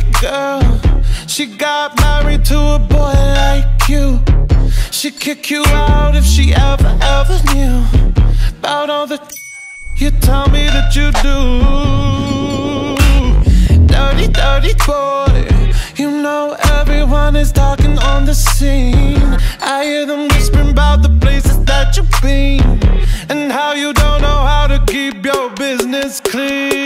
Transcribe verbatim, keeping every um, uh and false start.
girl. She got married to a boy like you. She'd kick you out if she ever, ever knew about all the you tell me that you do. Dirty, dirty boy. You know everyone is talking on the scene. I hear them whispering about the places that you've been and how you don't know how to keep your business clean.